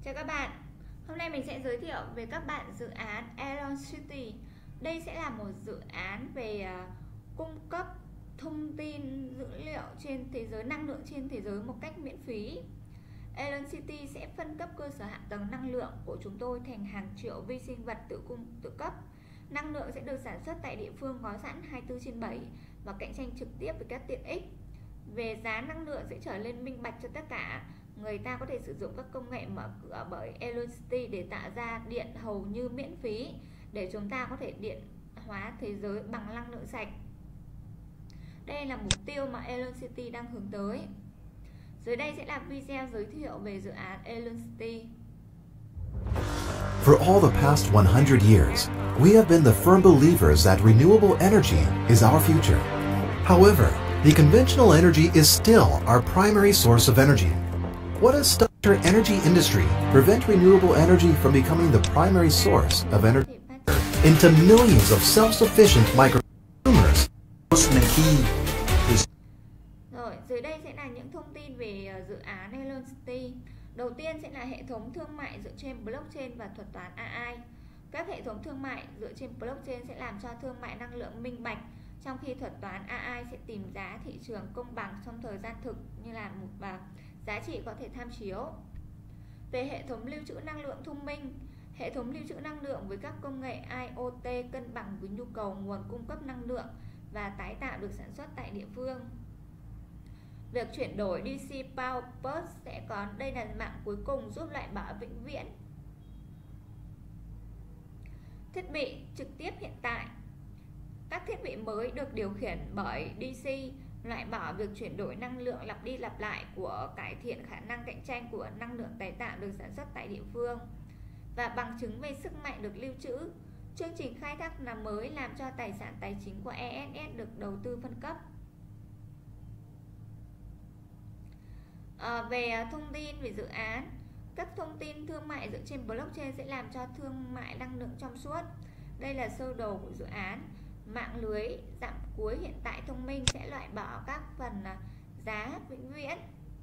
Chào các bạn, hôm nay mình sẽ giới thiệu về các bạn dự án ElonCity. Đây sẽ là một dự án về cung cấp thông tin dữ liệu trên thế giới, năng lượng trên thế giới một cách miễn phí. ElonCity sẽ phân cấp cơ sở hạ tầng năng lượng của chúng tôi thành hàng triệu vi sinh vật tự cung tự cấp. Năng lượng sẽ được sản xuất tại địa phương có sẵn 24/7 và cạnh tranh trực tiếp với các tiện ích. Về giá năng lượng sẽ trở nên minh bạch cho tất cả. Người ta có thể sử dụng các công nghệ mở cửa bởi ElonCity để tạo ra điện hầu như miễn phí, để chúng ta có thể điện hóa thế giới bằng năng lượng sạch. Đây là mục tiêu mà ElonCity đang hướng tới. Dưới đây sẽ là video giới thiệu về dự án ElonCity. For all the past 100 years, we have been the firm believers that renewable energy is our future. However, the conventional energy is still our primary source of energy. What has stopped our energy industry prevent renewable energy from becoming the primary source of energy into millions of self-sufficient micro-consumers? Rồi, dưới đây sẽ là những thông tin về dự án ElonCity. Đầu tiên sẽ là hệ thống thương mại dựa trên blockchain và thuật toán AI. Các hệ thống thương mại dựa trên blockchain sẽ làm cho thương mại năng lượng minh bạch, trong khi thuật toán AI sẽ tìm giá thị trường công bằng trong thời gian thực như là một giá trị có thể tham chiếu. Về hệ thống lưu trữ năng lượng thông minh, hệ thống lưu trữ năng lượng với các công nghệ IoT cân bằng với nhu cầu nguồn cung cấp năng lượng và tái tạo được sản xuất tại địa phương. Việc chuyển đổi DC Power Pulse sẽ có, đây là mạng cuối cùng giúp loại bỏ vĩnh viễn. Thiết bị trực tiếp hiện tại. Các thiết bị mới được điều khiển bởi DC, loại bỏ việc chuyển đổi năng lượng lặp đi lặp lại của cải thiện khả năng cạnh tranh của năng lượng tái tạo được sản xuất tại địa phương. Và bằng chứng về sức mạnh được lưu trữ. Chương trình khai thác là mới làm cho tài sản tài chính của ESS được đầu tư phân cấp. Về thông tin về dự án, các thông tin thương mại dựa trên blockchain sẽ làm cho thương mại năng lượng trong suốt. Đây là sơ đồ của dự án. Mạng lưới dạng cuối hiện tại thông minh sẽ loại bỏ các phần giá vĩnh viễn.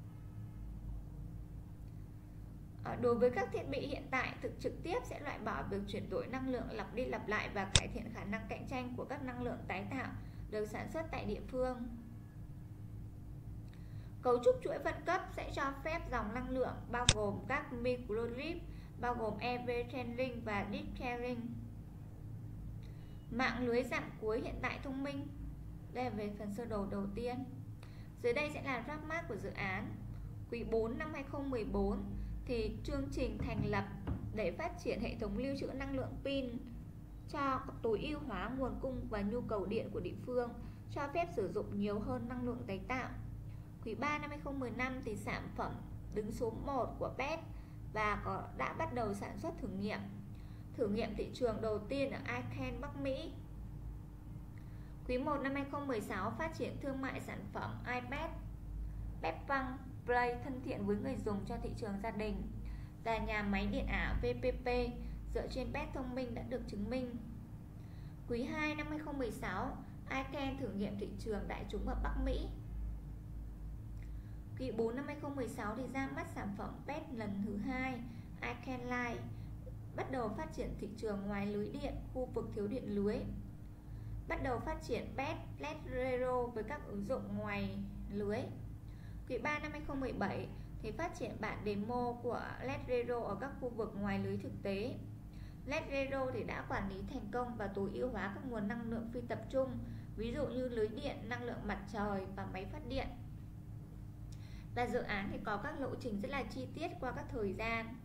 Đối với các thiết bị hiện tại, thực trực tiếp sẽ loại bỏ việc chuyển đổi năng lượng lặp đi lặp lại và cải thiện khả năng cạnh tranh của các năng lượng tái tạo được sản xuất tại địa phương. Cấu trúc chuỗi phân cấp sẽ cho phép dòng năng lượng bao gồm các microgrid, bao gồm EV Chain và Deep Sharing. Mạng lưới dạng cuối hiện tại thông minh. Đây là về phần sơ đồ đầu tiên. Dưới đây sẽ là roadmap của dự án. Quý 4 năm 2014 thì chương trình thành lập để phát triển hệ thống lưu trữ năng lượng pin cho tối ưu hóa nguồn cung và nhu cầu điện của địa phương, cho phép sử dụng nhiều hơn năng lượng tái tạo. Quý 3 năm 2015 thì sản phẩm đứng số 1 của PET và đã bắt đầu sản xuất thử nghiệm thị trường đầu tiên ở Icahn, Bắc Mỹ. Quý 1 năm 2016 phát triển thương mại sản phẩm iPad Pepang Play thân thiện với người dùng cho thị trường gia đình, và nhà máy điện ảo VPP dựa trên pet thông minh đã được chứng minh. Quý 2 năm 2016 Icahn thử nghiệm thị trường đại chúng ở Bắc Mỹ. Quý 4 năm 2016 thì ra mắt sản phẩm PET lần thứ 2 Icahn Live, bắt đầu phát triển thị trường ngoài lưới điện, khu vực thiếu điện lưới. Bắt đầu phát triển PET LED Zero với các ứng dụng ngoài lưới. Quý 3 năm 2017 thì phát triển bản demo của LED Zero ở các khu vực ngoài lưới thực tế. LED Zero thì đã quản lý thành công và tối ưu hóa các nguồn năng lượng phi tập trung, ví dụ như lưới điện, năng lượng mặt trời và máy phát điện. Và dự án thì có các lộ trình rất là chi tiết qua các thời gian.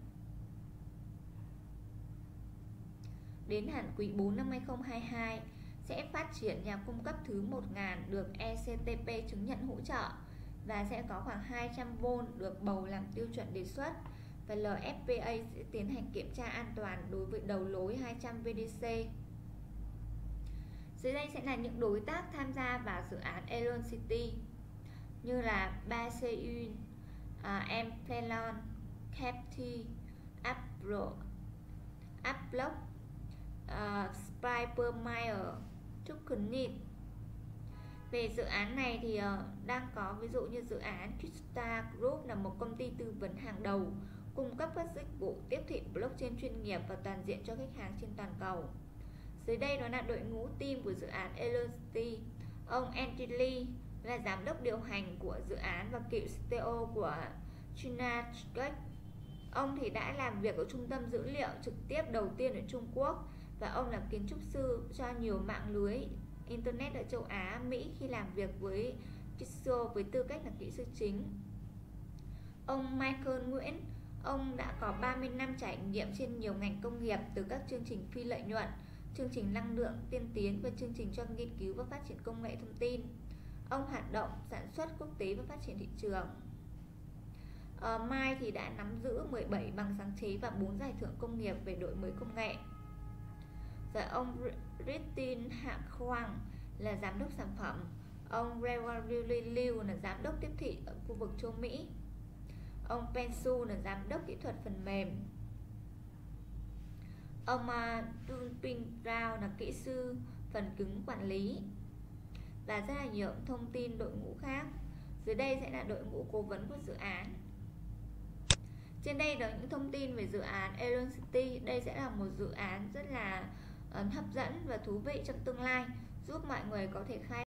Đến hạn quý 4 năm 2022 sẽ phát triển nhà cung cấp thứ 1000 được ECTP chứng nhận hỗ trợ, và sẽ có khoảng 200V được bầu làm tiêu chuẩn đề xuất, và LFPA sẽ tiến hành kiểm tra an toàn đối với đầu lối 200 VDC. Dưới đây sẽ là những đối tác tham gia vào dự án ElonCity như là Baseun, Amplon, Capti, Upblock, Spipermire, Tokenit. Về dự án này thì đang có ví dụ như dự án Crystal Group là một công ty tư vấn hàng đầu cung cấp các dịch vụ tiếp thị blockchain chuyên nghiệp và toàn diện cho khách hàng trên toàn cầu. Dưới đây đó là đội ngũ team của dự án Elocity. Ông Andy Lee là giám đốc điều hành của dự án và cựu CTO của Chinatrix. Ông thì đã làm việc ở trung tâm dữ liệu trực tiếp đầu tiên ở Trung Quốc, và ông là kiến trúc sư cho nhiều mạng lưới Internet ở châu Á, Mỹ khi làm việc với Pixel với tư cách là kỹ sư chính. Ông Michael Nguyễn, ông đã có 30 năm trải nghiệm trên nhiều ngành công nghiệp, từ các chương trình phi lợi nhuận, chương trình năng lượng tiên tiến và chương trình cho nghiên cứu và phát triển công nghệ thông tin. Ông hoạt động sản xuất quốc tế và phát triển thị trường. Mai thì đã nắm giữ 17 bằng sáng chế và 4 giải thưởng công nghiệp về đổi mới công nghệ. Rồi ông Ritin Hạ Khoang là giám đốc sản phẩm. Ông Rewari Liu là giám đốc tiếp thị ở khu vực châu Mỹ. Ông Pensu là giám đốc kỹ thuật phần mềm. Ông Dunping Rao là kỹ sư phần cứng quản lý. Và rất là nhiều thông tin đội ngũ khác. Dưới đây sẽ là đội ngũ cố vấn của dự án. Trên đây là những thông tin về dự án Elocity. Đây sẽ là một dự án rất là hấp dẫn và thú vị trong tương lai, giúp mọi người có thể khai